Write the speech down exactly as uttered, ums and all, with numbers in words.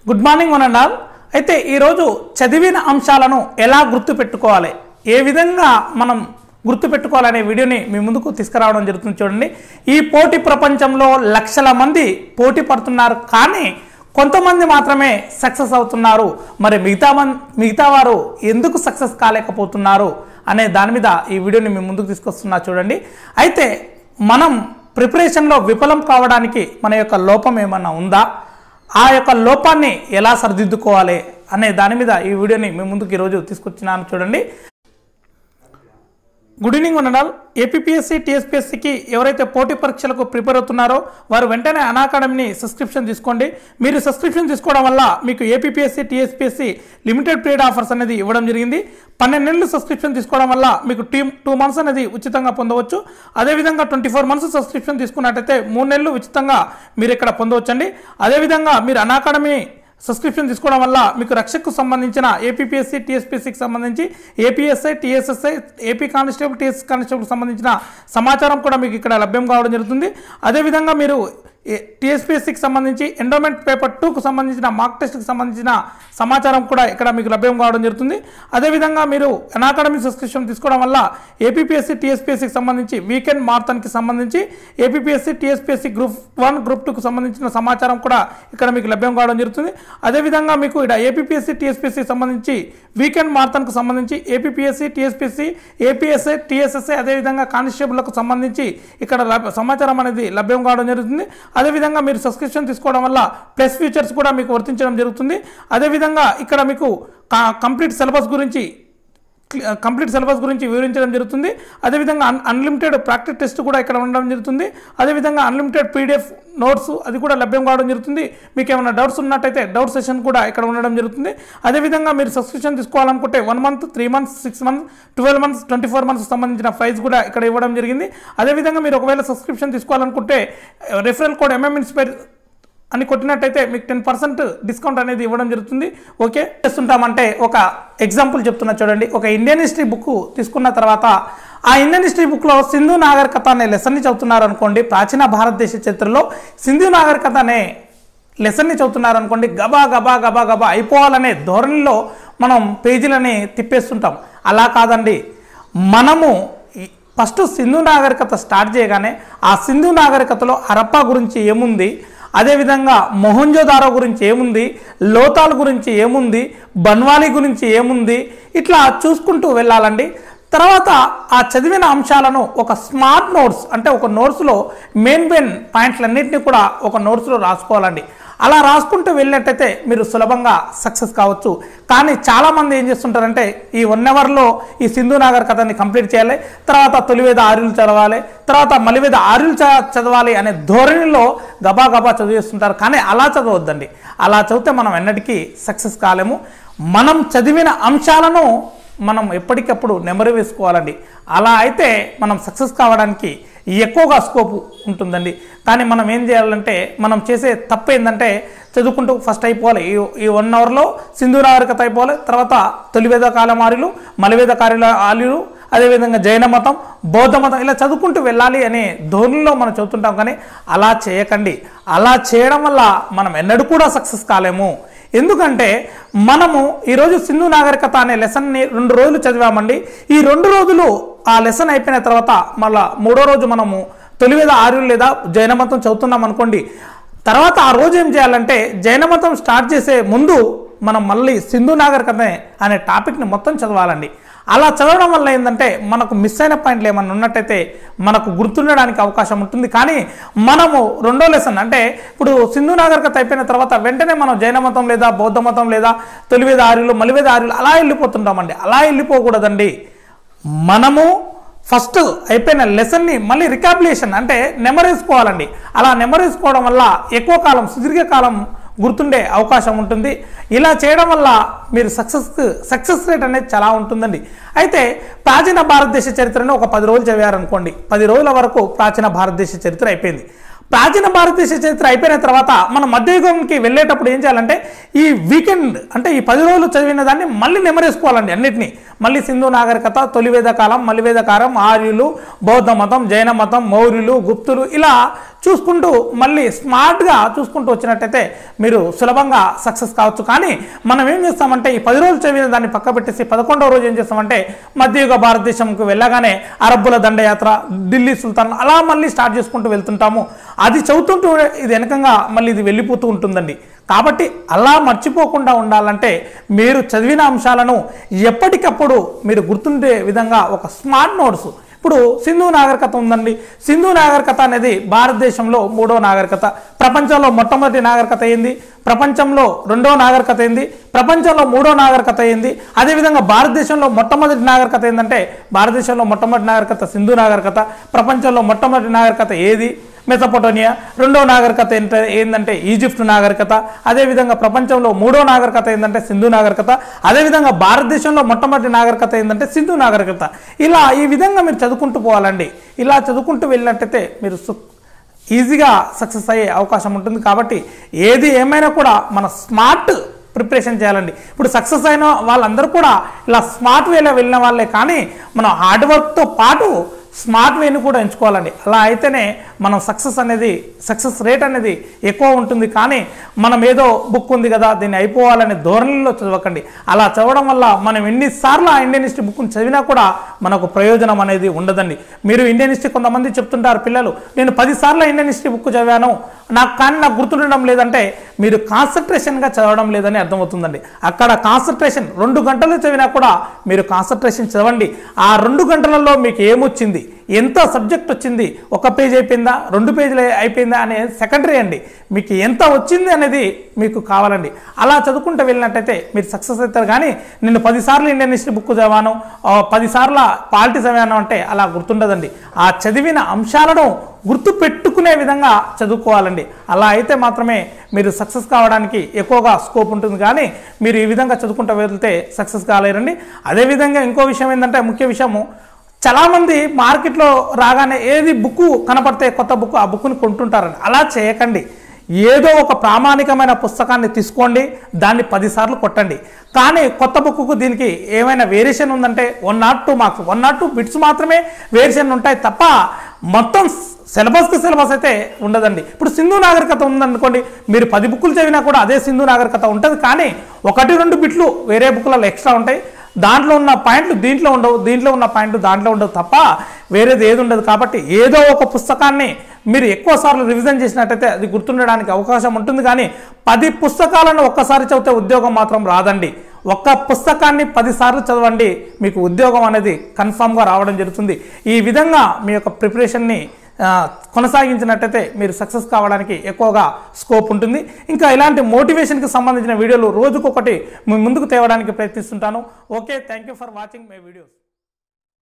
Good morning one and all. అయితే ఈరోజు చదివిన అంశాలను ఎలా గుర్తుపెట్టుకోవాలి, ఏ విధంగా మనం గుర్తుపెట్టుకోవాలనే వీడియోని మీ ముందుకు తీసుకురావడం జరుగుతుంది. చూడండి, ఈ పోటీ ప్రపంచంలో లక్షల మంది పోటీ పడుతున్నారు, కానీ కొంతమంది మాత్రమే సక్సెస్ అవుతున్నారు. మరి మిగతా మంది మిగతా వారు ఎందుకు సక్సెస్ కాలేకపోతున్నారు అనే దాని మీద ఈ వీడియోని మీ ముందుకు తీసుకొస్తున్నా. చూడండి, అయితే మనం ప్రిపరేషన్లో విఫలం కావడానికి మన యొక్క లోపం ఏమన్నా ఉందా, ఆ యొక్క లోపాన్ని ఎలా సరిదిద్దుకోవాలి అనే దాని మీద ఈ వీడియోని మీ ముందుకు ఈరోజు తీసుకొచ్చినాను. చూడండి, good evening one and all. APPSC టీఎస్పీఎస్సీకి ఎవరైతే పోటీ పరీక్షలకు ప్రిపేర్ అవుతున్నారో వారు వెంటనే అనాకాడమీని సబ్స్క్రిప్షన్ తీసుకోండి. మీరు సబ్స్క్రిప్షన్ తీసుకోవడం వల్ల మీకు APPSC TSPSC limited period offers అనేది ఇవ్వడం జరిగింది. పన్నెండు నెలలు సబ్స్క్రిప్షన్ తీసుకోవడం వల్ల మీకు టీ టూ మంత్స్ అనేది ఉచితంగా పొందవచ్చు. అదేవిధంగా ట్వంటీ ఫోర్ మంత్స్ సబ్స్క్రిప్షన్ తీసుకున్నట్టయితే మూడు నెలలు ఉచితంగా మీరు ఇక్కడ పొందవచ్చండి. అదేవిధంగా మీరు అనాకాడమీ సబ్స్క్రిప్షన్ తీసుకోవడం వల్ల మీకు రక్షకు సంబంధించిన ఏపీపీఎస్సీ టీఎస్పీఎస్సీకి సంబంధించి APSI TSSI AP constable TS constable సంబంధించిన సమాచారం కూడా మీకు ఇక్కడ లభ్యం కావడం జరుగుతుంది. అదేవిధంగా మీరు టీఎస్పీఎస్సీకి సంబంధించి ఎండోమెంట్ పేపర్ టూకు సంబంధించిన మార్క్ టెస్ట్కి సంబంధించిన సమాచారం కూడా ఇక్కడ మీకు లభ్యం కావడం జరుగుతుంది. అదేవిధంగా మీరు అనాకాడమీ సబ్స్క్రిప్షన్ తీసుకోవడం వల్ల ఏపీపీఎస్సీ టీఎస్పీఎస్సీకి సంబంధించి వీకెండ్ మారథాన్కి సంబంధించి APPSC TSPSC group one group టూకు సంబంధించిన సమాచారం కూడా ఇక్కడ మీకు లభ్యం కావడం జరుగుతుంది. అదేవిధంగా మీకు ఇక్కడ ఏపీపీఎస్సీ టీఎస్పీఎస్సీకి సంబంధించి వీకెండ్ మారథాన్కు సంబంధించి ఏపీపీఎస్సీ టీఎస్పీఎస్సీ ఏపీఎస్ఐ టీఎస్ఎస్ఐ అదేవిధంగా కానిస్టేబుల్కు సంబంధించి ఇక్కడ సమాచారం అనేది లభ్యం కావడం జరుగుతుంది. అదేవిధంగా మీరు సబ్స్క్రిప్షన్ తీసుకోవడం వల్ల ప్లస్ ఫీచర్స్ కూడా మీకు వర్తించడం జరుగుతుంది. అదేవిధంగా ఇక్కడ మీకు కంప్లీట్ సిలబస్ గురించి కంప్లీట్ సిలబస్ గురించి వివరించడం జరుగుతుంది. అదేవిధంగా అన్ అన్లిమిటెడ్ ప్రాక్టీస్ టెస్ట్ కూడా ఇక్కడ ఉండడం జరుగుతుంది. అదేవిధంగా అన్లిమిటెడ్ పీడిఎఫ్ నోట్స్ అది కూడా లభ్యం కావడం జరుగుతుంది. మీకు ఏమైనా డౌట్స్ ఉన్నట్టయితే డౌట్ సెషన్ కూడా ఇక్కడ ఉండడం జరుగుతుంది. అదేవిధంగా మీరు సబ్స్క్రిప్షన్ తీసుకోవాలనుకుంటే one month three months six months twelve months twenty four months సంబంధించిన ప్రైస్ కూడా ఇక్కడ ఇవ్వడం జరిగింది. అదేవిధంగా మీరు ఒకవేళ సబ్స్క్రిప్షన్ తీసుకోవాలనుకుంటే రెఫరల్ కోడ్ ఎంఎం ఇన్స్పైర్ అని కొట్టినట్టయితే మీకు టెన్ పర్సెంట్ డిస్కౌంట్ అనేది ఇవ్వడం జరుగుతుంది. ఓకే, చేస్తుంటామంటే ఒక ఎగ్జాంపుల్ చెప్తున్నా. చూడండి, ఒక ఇండియన్ హిస్టరీ బుక్ తీసుకున్న తర్వాత ఆ ఇండియన్ హిస్టరీ బుక్లో సింధు నాగరికత అనే లెసన్ని చదువుతున్నారు అనుకోండి. ప్రాచీన భారతదేశ చరిత్రలో సింధు నాగరికత అనే లెసన్ని చదువుతున్నారు అనుకోండి, గబా గబా గబా గబా అయిపోవాలనే ధోరణిలో మనం పేజీలని తిప్పేస్తుంటాం. అలా కాదండి, మనము ఫస్ట్ సింధు నాగరికత స్టార్ట్ చేయగానే ఆ సింధు నాగరికతలో హరప్పా గురించి ఏముంది, అదేవిధంగా మొహంజోదారో గురించి ఏముంది, లోతాల్ గురించి ఏముంది, బన్వాలి గురించి ఏముంది, ఇట్లా చూసుకుంటూ వెళ్ళాలండి. తర్వాత ఆ చదివిన అంశాలను ఒక స్మార్ట్ నోట్స్ అంటే ఒక నోట్స్లో మెయిన్ మెయిన్ పాయింట్లన్నింటినీ కూడా ఒక నోట్స్లో రాసుకోవాలండి. అలా రాసుకుంటూ వెళ్ళినట్టయితే మీరు సులభంగా సక్సెస్ కావచ్చు. కానీ చాలామంది ఏం చేస్తుంటారంటే ఈ వన్ అవర్లో ఈ సింధు నాగర్ కథని కంప్లీట్ చేయాలి, తర్వాత తొలివేద ఆర్యులు చదవాలి, తర్వాత మలివేద ఆర్యులు చదవాలి అనే ధోరణిలో గబా గబా చదివేస్తుంటారు. కానీ అలా చదవద్దండి. అలా చదివితే మనం ఎన్నటికీ సక్సెస్ కాలేము. మనం చదివిన అంశాలను మనం ఎప్పటికప్పుడు నెమరు వేసుకోవాలండి. అలా అయితే మనం సక్సెస్ కావడానికి ఎక్కువగా స్కోప్ ఉంటుందండి. కానీ మనం ఏం చేయాలంటే మనం చేసే తప్పు ఏంటంటే చదువుకుంటూ ఫస్ట్ అయిపోవాలి. ఈ ఈ వన్ అవర్లో సింధు నాగరికత అయిపోవాలి, తర్వాత తొలివేద కాలం ఆర్యులు, మలివేద కార్యుల ఆర్యులు, అదేవిధంగా జైన మతం, బౌద్ధ మతం ఇలా చదువుకుంటూ వెళ్ళాలి అనే ధోరణిలో మనం చదువుతుంటాం. కానీ అలా చేయకండి. అలా చేయడం వల్ల మనం ఎన్నడూ కూడా సక్సెస్ కాలేము. ఎందుకంటే మనము ఈరోజు సింధు నాగరికత అనే లెసన్ని రెండు రోజులు చదివామండి. ఈ రెండు రోజులు ఆ లెసన్ అయిపోయిన తర్వాత మళ్ళీ మూడో రోజు మనము తొలివేద ఆర్యులు లేదా జైన మతం చదువుతున్నాం అనుకోండి. తర్వాత ఆ రోజు ఏం చేయాలంటే జైన మతం స్టార్ట్ చేసే ముందు మనం మళ్ళీ సింధు నాగరికత అనే టాపిక్ని మొత్తం చదవాలండి. అలా చదవడం వల్ల ఏంటంటే మనకు మిస్ అయిన పాయింట్లు ఏమన్నా ఉన్నట్టయితే మనకు గుర్తుండడానికి అవకాశం ఉంటుంది. కానీ మనము రెండో లెసన్ అంటే ఇప్పుడు సింధు నాగరికత అయిపోయిన తర్వాత వెంటనే మనం జైన మతం లేదా బౌద్ధ మతం లేదా తొలివేద ఆర్యులు మలివేద ఆర్యులు అలా వెళ్ళిపోతుంటామండి. అలా వెళ్ళిపోకూడదండి. మనము ఫస్ట్ అయిపోయిన లెసన్ని మళ్ళీ రికాప్యులేషన్ అంటే నెమరేసుకోవాలండి. అలా నెమరేసుకోవడం వల్ల ఎక్కువ కాలం సుదీర్ఘకాలం గుర్తుండే అవకాశం ఉంటుంది. ఇలా చేయడం వల్ల మీరు సక్సెస్ సక్సెస్ రేట్ అనేది చాలా ఉంటుందండి. అయితే ప్రాచీన భారతదేశ చరిత్రను ఒక పది రోజులు చదివారనుకోండి, పది రోజుల వరకు ప్రాచీన భారతదేశ చరిత్ర అయిపోయింది. ప్రాచీన భారతదేశ చరిత్ర అయిపోయిన తర్వాత మనం మధ్యయుగంకి వెళ్ళేటప్పుడు ఏం చేయాలంటే ఈ వీకెండ్ అంటే ఈ పది రోజులు చదివిన దాన్ని మళ్ళీ నెమరేసుకోవాలండి. అన్నిటినీ మళ్ళీ సింధు నాగరికత, తొలివేద కాలం, మలివేద కాలం, ఆర్యులు, బౌద్ధ మతం, జైన మతం, మౌర్యులు, గుప్తులు, ఇలా చూసుకుంటూ మళ్ళీ స్మార్ట్గా చూసుకుంటూ వచ్చినట్టయితే మీరు సులభంగా సక్సెస్ కావచ్చు. కానీ మనం ఏం చేస్తామంటే ఈ పది రోజులు చదివిన దాన్ని పక్క పెట్టేసి పదకొండవ రోజు ఏం చేస్తామంటే మధ్యయుగ భారతదేశంకు వెళ్ళగానే అరబ్బుల దండయాత్ర, ఢిల్లీ సుల్తాన్, అలా మళ్ళీ స్టార్ట్ చేసుకుంటూ వెళ్తుంటాము. అది చదువుతుంటూ ఇది వెనకంగా మళ్ళీ ఇది వెళ్ళిపోతూ ఉంటుందండి. కాబట్టి అలా మర్చిపోకుండా ఉండాలంటే మీరు చదివిన అంశాలను ఎప్పటికప్పుడు మీరు గుర్తుండే విధంగా ఒక స్మార్ట్ నోట్స్. ఇప్పుడు సింధు నాగరికత ఉందండి. సింధు నాగరికత అనేది భారతదేశంలో మూడో నాగరికత, ప్రపంచంలో మొట్టమొదటి నాగరికత అయింది, ప్రపంచంలో రెండో నాగరికత అయింది, ప్రపంచంలో మూడో నాగరికత అయింది. అదేవిధంగా భారతదేశంలో మొట్టమొదటి నాగరికత ఏంటంటే భారతదేశంలో మొట్టమొదటి నాగరికత సింధు నాగరికత. ప్రపంచంలో మొట్టమొదటి నాగరికత ఏది? మెసపోటోనియా. రెండో నాగరికత ఏంట ఏంటంటే ఈజిప్ట్ నాగరికత. అదేవిధంగా ప్రపంచంలో మూడో నాగరికత ఏంటంటే సింధు నాగరికత. అదేవిధంగా భారతదేశంలో మొట్టమొదటి నాగరికత ఏంటంటే సింధు నాగరికత. ఇలా ఈ విధంగా మీరు చదువుకుంటూ పోవాలండి. ఇలా చదువుకుంటూ వెళ్ళినట్టయితే మీరు ఈజీగా సక్సెస్ అయ్యే అవకాశం ఉంటుంది. కాబట్టి ఏది ఏమైనా కూడా మన స్మార్ట్ ప్రిపరేషన్ చేయాలండి. ఇప్పుడు సక్సెస్ అయిన వాళ్ళందరూ కూడా ఇలా స్మార్ట్ వేలో వెళ్ళిన వాళ్ళే, కానీ మనం హార్డ్ వర్క్తో పాటు స్మార్ట్ వేని కూడా ఎంచుకోవాలండి. అలా అయితేనే మనం సక్సెస్ అనేది సక్సెస్ రేట్ అనేది ఎక్కువ ఉంటుంది. కానీ మనం ఏదో బుక్ ఉంది కదా దీన్ని అయిపోవాలనే ధోరణిలో చదవకండి. అలా చదవడం వల్ల మనం ఎన్నిసార్లు ఆ ఇండియన్ హిస్టరీ బుక్ని చదివినా కూడా మనకు ప్రయోజనం అనేది ఉండదండి. మీరు ఇండియన్ హిస్టరీ కొంతమంది చెప్తుంటారు పిల్లలు, నేను పదిసార్లు ఇండియన్ హిస్టరీ బుక్ చదివాను నాకు కానీ నాకు గుర్తుండడం లేదంటే మీరు కాన్సన్ట్రేషన్గా చదవడం లేదని అర్థమవుతుందండి. అక్కడ కాన్సన్ట్రేషన్ రెండు గంటలు చదివినా కూడా మీరు కాన్సన్ట్రేషన్ చదవండి. ఆ రెండు గంటలలో మీకు ఏమొచ్చింది, ఎంత సబ్జెక్ట్ వచ్చింది, ఒక పేజ్ అయిపోయిందా, రెండు పేజీలు అయిపోయిందా అనే సెకండరీ అండి. మీకు ఎంత వచ్చింది అనేది మీకు కావాలండి. అలా చదువుకుంటూ వెళ్ళినట్టయితే మీరు సక్సెస్ అవుతారు. కానీ నేను పదిసార్లు ఇండియన్ హిస్టరీ బుక్ చదివాను, పదిసార్లు పాలిటీ చదివాను అంటే అలా గుర్తుండదండి. ఆ చదివిన అంశాలను గుర్తు పెట్టుకునే విధంగా చదువుకోవాలండి. అలా అయితే మాత్రమే మీరు సక్సెస్ కావడానికి ఎక్కువగా స్కోప్ ఉంటుంది. కానీ మీరు ఈ విధంగా చదువుకుంటూ వెళ్తే సక్సెస్ కాలేరండి. అదేవిధంగా ఇంకో విషయం ఏంటంటే ముఖ్య విషయము, చాలామంది మార్కెట్లో రాగానే ఏది బుక్ కనపడితే కొత్త బుక్ ఆ బుక్ని కొంటుంటారండి. అలా చేయకండి. ఏదో ఒక ప్రామాణికమైన పుస్తకాన్ని తీసుకోండి, దాన్ని పదిసార్లు కొట్టండి. కానీ కొత్త బుక్కు దీనికి ఏమైనా వేరియేషన్ ఉందంటే one not two marks one not two bits మాత్రమే వేరియేషన్ ఉంటాయి తప్ప మొత్తం సిలబస్కి సిలబస్ అయితే ఉండదండి. ఇప్పుడు సింధు నాగరికత ఉందనుకోండి, మీరు పది బుక్కులు చదివినా కూడా అదే సింధు నాగరికత ఉంటుంది. కానీ ఒకటి రెండు బిట్లు వేరే బుక్లలో ఎక్స్ట్రా ఉంటాయి. దాంట్లో ఉన్న పాయింట్లు దీంట్లో ఉండవు, దీంట్లో ఉన్న పాయింట్లు దాంట్లో ఉండవు తప్ప వేరేది ఏది ఉండదు. కాబట్టి ఏదో ఒక పుస్తకాన్ని మీరు ఎక్కువ సార్లు రివిజన్ చేసినట్టయితే అది గుర్తుండడానికి అవకాశం ఉంటుంది. కానీ పది పుస్తకాలను ఒక్కసారి చదివితే ఉద్యోగం మాత్రం రాదండి. ఒక్క పుస్తకాన్ని పదిసార్లు చదవండి, మీకు ఉద్యోగం అనేది కన్ఫామ్గా రావడం జరుగుతుంది. ఈ విధంగా మీ యొక్క ప్రిపరేషన్ని కొనసాగించినట్టయితే మీరు సక్సెస్ కావడానికి ఎక్కువగా స్కోప్ ఉంటుంది. ఇంకా ఇలాంటి మోటివేషన్కి సంబంధించిన వీడియోలు రోజుకొకటి మీ ముందుకు తేవడానికి ప్రయత్నిస్తుంటాను. Okay, thank you for watching my videos.